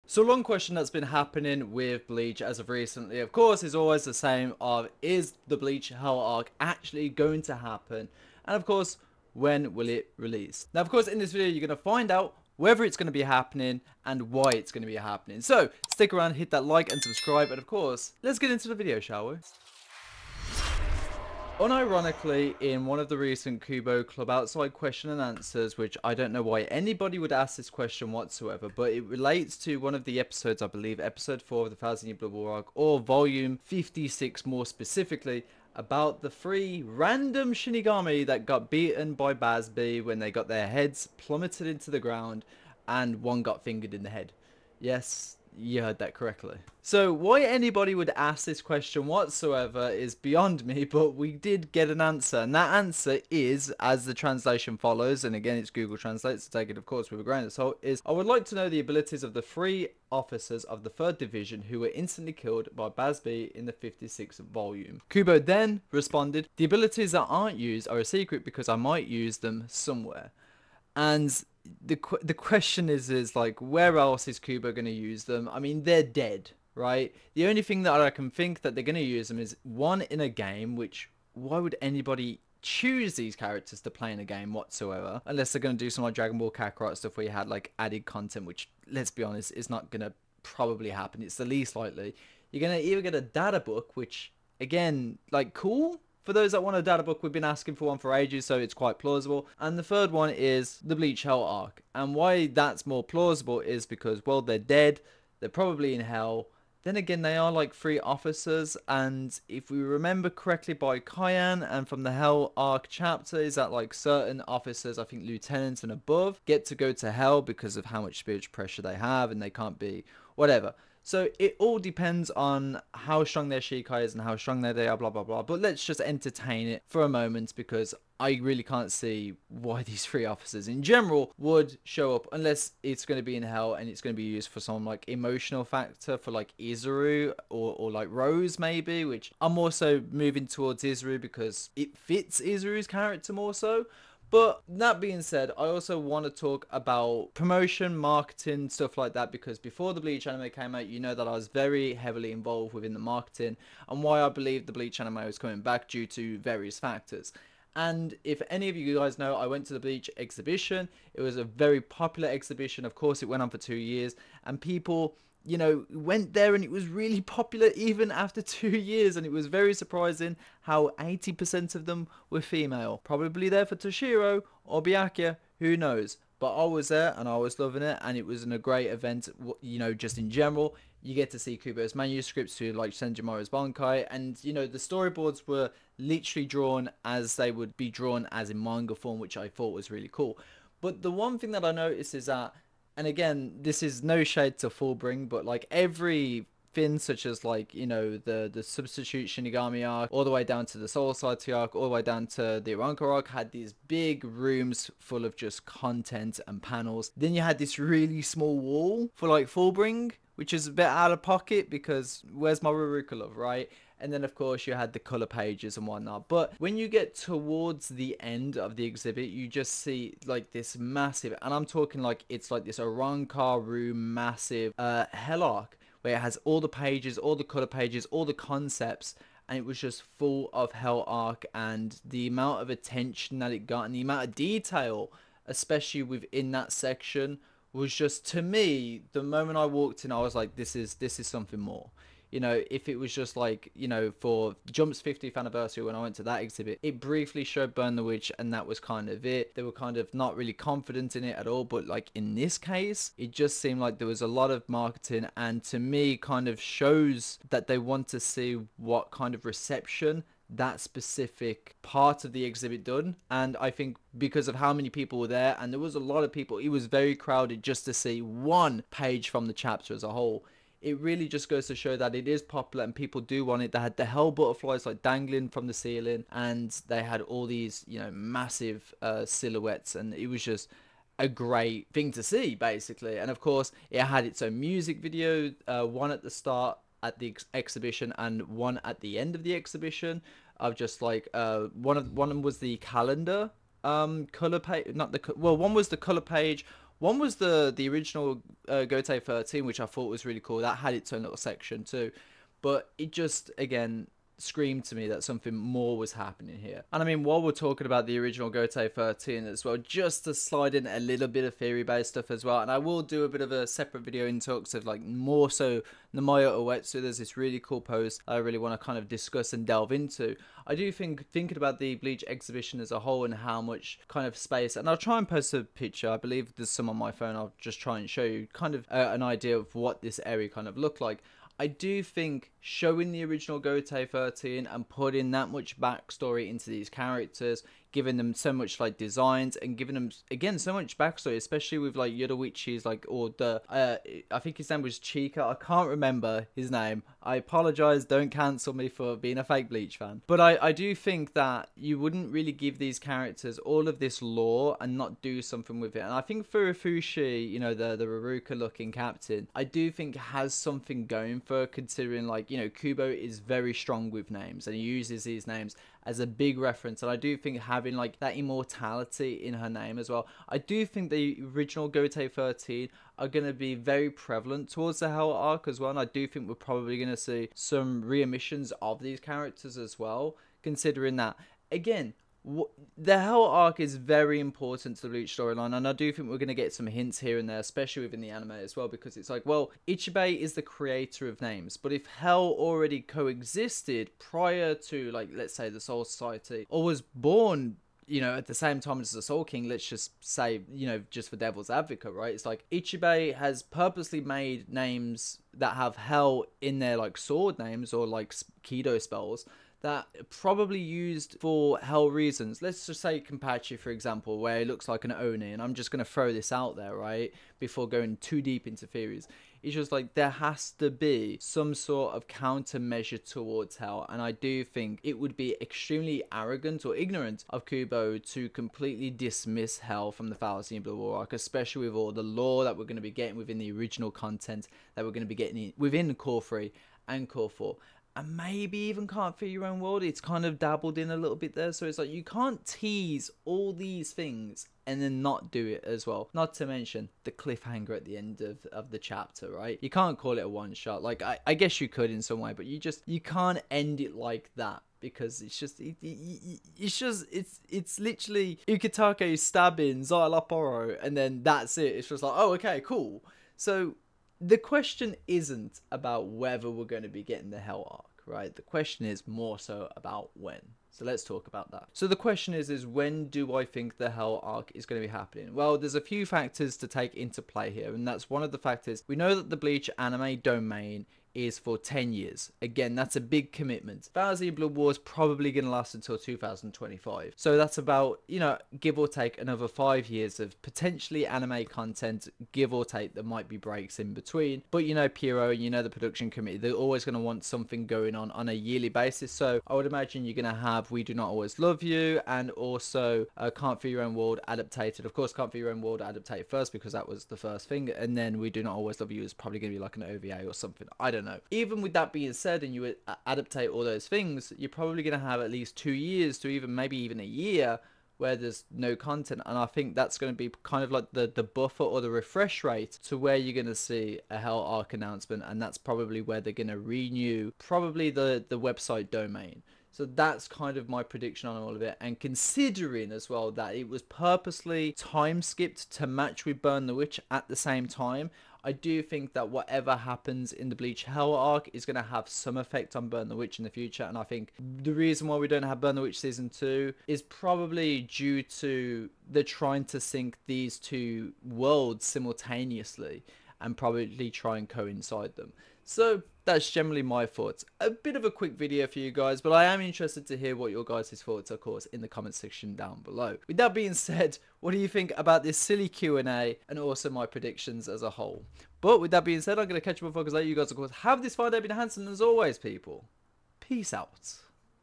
So one question that's been happening with Bleach as of recently, of course, is always the same of, is the Bleach Hell arc actually going to happen? And of course, when will it release? Now, of course, in this video, you're going to find out whether it's going to be happening and why it's going to be happening. So stick around, hit that like and subscribe. And of course, let's get into the video, shall we? Unironically, in one of the recent Kubo Club Outside question and answers, which I don't know why anybody would ask this question whatsoever, but it relates to one of the episodes, I believe, episode 4 of the Thousand Year Blood War arc, or volume 56 more specifically, about the 3 random Shinigami that got beaten by Bazz-B when they got their heads plummeted into the ground, and one got fingered in the head. Yes, you heard that correctly. So why anybody would ask this question whatsoever is beyond me, but we did get an answer, and that answer is, as the translation follows, and again it's Google Translate, so take it of course with a grain of salt, is: I would like to know the abilities of the 3 officers of the 3rd Division who were instantly killed by Bazz-B in the 56th volume. Kubo then responded, the abilities that aren't used are a secret because I might use them somewhere. And the question is like, where else is Kubo going to use them? I mean, they're dead, right? The only thing that I can think that they're going to use them is one in a game, which why would anybody choose these characters to play in a game whatsoever? Unless they're going to do some like Dragon Ball Kakarot stuff where you had like added content, which, let's be honest, is not going to probably happen. It's the least likely. You're going to either get a data book, which, again, like, cool. For those that want a data book, we've been asking for one for ages, so it's quite plausible. And the third one is the Bleach Hell arc. And why that's more plausible is because, well, they're dead. They're probably in Hell. Then again, they are like 3 officers. And if we remember correctly by Kyan and from the Hell arc chapter, is that like certain officers, I think lieutenants and above, get to go to Hell because of how much spiritual pressure they have and they can't be whatever. So it all depends on how strong their Shikai is and how strong they are, blah, blah, blah. But let's just entertain it for a moment because I really can't see why these 3 officers in general would show up unless it's going to be in Hell and it's going to be used for some like emotional factor for like Izuru or like Rose maybe, which I'm also moving towards Izuru because it fits Izuru's character more so. But that being said, I also want to talk about promotion, marketing, stuff like that, because before the Bleach anime came out, you know that I was very heavily involved within the marketing and why I believe the Bleach anime was coming back due to various factors. And if any of you guys know, I went to the Bleach exhibition. It was a very popular exhibition. Of course, it went on for 2 years and people, you know, went there and it was really popular even after 2 years, and it was very surprising how 80% of them were female. Probably there for Toshiro or Byakuya, who knows. But I was there and I was loving it, and it was a great event, you know, just in general. You get to see Kubo's manuscripts to like Senjomaru's Bankai, and you know, the storyboards were literally drawn as they would be drawn as in manga form, which I thought was really cool. But the one thing that I noticed is that, and again, this is no shade to Fullbring, but like every fin, such as like, you know, the Substitute Shinigami arc, all the way down to the Soul Society arc, all the way down to the Iranka arc, had these big rooms full of just content and panels. Then you had this really small wall for like Fullbring, which is a bit out of pocket because where's my Ruruka love, right? And then, of course, you had the color pages and whatnot. But when you get towards the end of the exhibit, you just see like this massive, and I'm talking like it's like this Arrancar room massive Hell arc, where it has all the pages, all the color pages, all the concepts, and it was just full of Hell arc, and the amount of attention that it got and the amount of detail, especially within that section, was just, to me, the moment I walked in, I was like, this is something more. You know, if it was just like, you know, for Jump's 50th anniversary when I went to that exhibit, it briefly showed Burn the Witch and that was kind of it. They were kind of not really confident in it at all, but like in this case, it just seemed like there was a lot of marketing, and to me kind of shows that they want to see what kind of reception that specific part of the exhibit done. And I think because of how many people were there, and there was a lot of people, it was very crowded just to see one page from the chapter as a whole. It really just goes to show that it is popular and people do want it. They had the Hell butterflies like dangling from the ceiling, and they had all these, you know, massive silhouettes, and it was just a great thing to see basically. And of course it had its own music video, one at the start at the exhibition and one at the end of the exhibition, of just like one was the calendar color page, not the, well, one was the color page, One was the original Gotei 13, which I thought was really cool. That had its own little section too, but it just again screamed to me that something more was happening here. And I mean, while we're talking about the original Gotei 13 as well, just to slide in a little bit of theory-based stuff as well, and I will do a bit of a separate video in talks of like more so Namoya Uetsu. There's this really cool post I really want to kind of discuss and delve into. I do think thinking about the Bleach exhibition as a whole and how much kind of space, and I'll try and post a picture, I believe there's some on my phone, I'll just try and show you kind of an idea of what this area kind of looked like. I do think showing the original Gotei 13 and putting that much backstory into these characters, giving them so much like designs and giving them again so much backstory, especially with like Yoruichi's like, or the I think his name was Chika, I can't remember his name, I apologize, don't cancel me for being a fake Bleach fan, but I do think that you wouldn't really give these characters all of this lore and not do something with it. And I think Furufushi, you know, the Ruruka looking captain, I do think has something going for, considering like, you know, Kubo is very strong with names and he uses these names as a big reference, and I do think having like that immortality in her name as well, I do think the original Gotei 13 are going to be very prevalent towards the Hell arc as well, and I do think we're probably going to see some reemissions of these characters as well, considering that again the Hell arc is very important to the Bleach storyline, and I do think we're going to get some hints here and there, especially within the anime as well, because it's like, well, Ichibei is the creator of names, but if Hell already coexisted prior to, like, let's say the Soul Society, or was born, you know, at the same time as the Soul King, let's just say, you know, just for devil's advocate, right? It's like Ichibei has purposely made names that have Hell in their, like, sword names or, like, Kido spells that probably used for Hell reasons. Let's just say Kenpachi, for example, where it looks like an Oni, and I'm just going to throw this out there, right, before going too deep into theories. It's just like there has to be some sort of countermeasure towards Hell, and I do think it would be extremely arrogant or ignorant of Kubo to completely dismiss Hell from the Thousand Year Blood War arc, especially with all the lore that we're going to be getting within the original content that we're going to be getting within Core 3 and Core 4. And maybe even Can't Fit Your Own World, it's kind of dabbled in a little bit there. So it's like you can't tease all these things and then not do it as well. Not to mention the cliffhanger at the end of the chapter, right? You can't call it a one shot. Like I guess you could in some way, but you can't end it like that, because it's just it's literally Ukitake stabbing Xylophoro and then that's it. It's just like, oh, okay, cool. So the question isn't about whether we're going to be getting the Hell arc, right? The question is more so about when. So let's talk about that. So the question is when do I think the Hell arc is going to be happening? Well, there's a few factors to take into play here, and that's one of the factors. We know that the Bleach anime domain is for 10 years. Again, that's a big commitment. Thousand Year Blood War is probably going to last until 2025. So that's about, you know, give or take another 5 years of potentially anime content, give or take. There might be breaks in between. But you know, Pierrot, you know, the production committee, they're always going to want something going on a yearly basis. So I would imagine you're going to have We Do Not Always Love You and also Can't Feel Your Own World adapted. Of course, Can't Feel Your Own World adapted first because that was the first thing. And then We Do Not Always Love You is probably going to be like an OVA or something. I don't know. Even with that being said, and you adaptate all those things, you're probably going to have at least 2 years to even maybe even a year where there's no content, and I think that's going to be kind of like the buffer or the refresh rate to where you're going to see a Hell arc announcement, and that's probably where they're going to renew probably the website domain. So that's kind of my prediction on all of it. And considering as well that it was purposely time skipped to match with Burn the Witch at the same time, I do think that whatever happens in the Bleach Hell arc is going to have some effect on Burn the Witch in the future. And I think the reason why we don't have Burn the Witch Season 2 is probably due to the trying to sync these two worlds simultaneously and probably try and coincide them. So that's generally my thoughts. A bit of a quick video for you guys, but I am interested to hear what your guys' thoughts are, of course, in the comment section down below. With that being said, what do you think about this silly Q&A and also my predictions as a whole? But with that being said, I'm going to catch you before because later. You guys, of course, have this fine day, been handsome as always, people. Peace out.